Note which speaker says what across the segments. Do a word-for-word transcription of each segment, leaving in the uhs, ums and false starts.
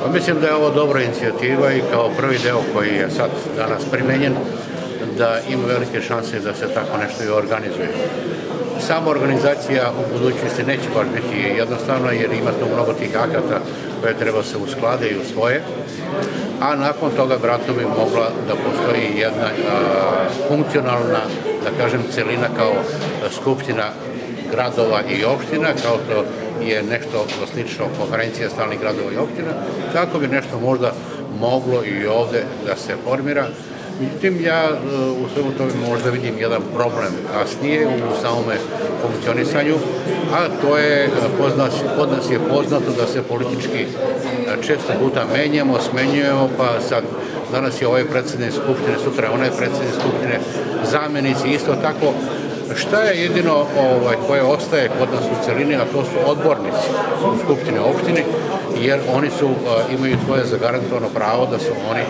Speaker 1: Mislim da je ovo dobra inicijativa i kao prvi deo koji je sad danas primenjen, da ima velike šanse da se tako nešto i organizuje. Sama organizacija u budućnosti neće baš biti jednostavna jer ima tu mnogo tih akata koje treba se usklade i usvoje, a nakon toga vratno bi mogla da postoji jedna a, funkcionalna, da kažem, celina kao skupština gradova i opština, kao to je nešto slično konferencija stalnih gradova i opština, kako bi nešto možda moglo i ovde da se formira. Međutim, ja u svemu tome možda vidim jedan problem kasnije u samome funkcionisanju, a to je, kod nas je poznato da se politički često puta menjamo, smenjujemo, pa sad danas je ovaj predsednik Skupštine, sutra je onaj predsednik Skupštine, zamenici, isto tako. Šta je jedino ovaj, koje ostaje kod nas u celini, a to su odbornici u Skupštine opštine, jer oni su, imaju svoje zagarantovano pravo da su oni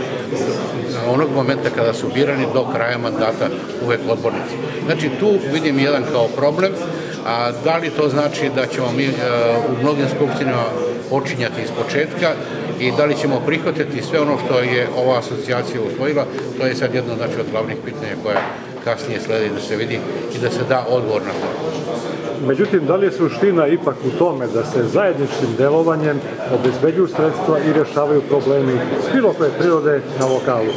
Speaker 1: onog momenta kada su birani do kraja mandata uvek odbornici. Znači tu vidim jedan kao problem, a da li to znači da ćemo mi u mnogim skupštinama počinjati iz početka i da li ćemo prihvatiti sve ono što je ova asocijacija usvojila, to je sad jedno znači, od glavnih pitanja koja kasnije sledi da se vidi i da se da odgovor na to.
Speaker 2: Međutim, da li je suština ipak u tome da se zajedničkim delovanjem obezbeđuju sredstva i rešavaju problemi bilo koje prirode na lokalu?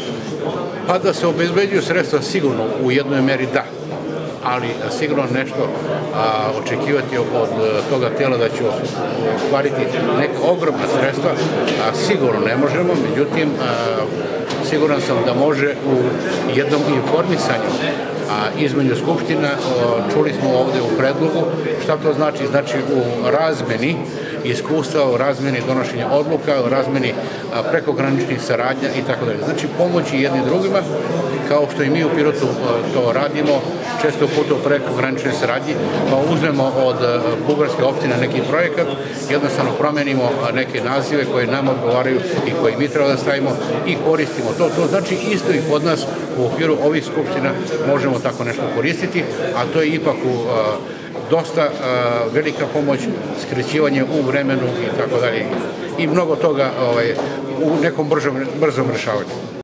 Speaker 1: Pa da se obezbeđuju sredstva sigurno u jednoj meri da, ali sigurno nešto a, očekivati od toga tela da će ostvariti neka ogromna sredstva, a sigurno ne možemo, međutim a, siguran sam da može u jednom informisanju a između skupština, čuli smo ovde u predlogu, šta to znači? Znači u razmeni iskustva, u razmeni donošenja odluka, u razmeni prekograničnih saradnja i tako dalje. Znači pomoći jedni drugima, kao što i mi u Pirotu to radimo, često puta u prekograničnoj saradnji, pa uzmemo od bugarske opštine neki projekat, jednostavno promenimo neke nazive koje nam odgovaraju i koji mi treba da stavimo i koristimo to. To znači isto i kod nas u okviru ovih skupština možemo tako nešto koristiti, a to je ipak u dosta velika pomoć, skraćivanje u vremenu i tako dalje i mnogo toga u nekom brzom rešavanju.